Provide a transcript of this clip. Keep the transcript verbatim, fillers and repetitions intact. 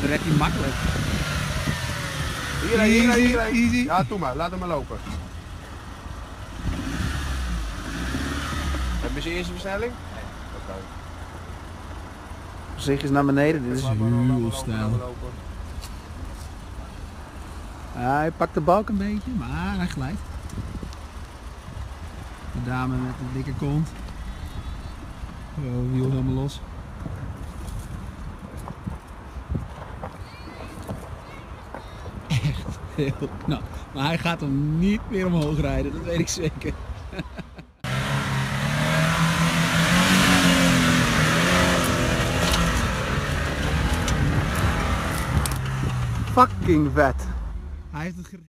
redt hij makkelijk. Hier, hier, hier, hier. Easy. Ja, doe maar. Laat hem maar lopen. Heb je zijn eerste versnelling? Nee. Oké. Okay. Zich is naar beneden, dit is heel stijl. Ja, hij pakt de balk een beetje, maar hij glijdt. De dame met de dikke kont. Oh, wiel helemaal los. Echt heel knap. Maar hij gaat hem niet meer omhoog rijden, dat weet ik zeker. Fucking vet. Hij heeft het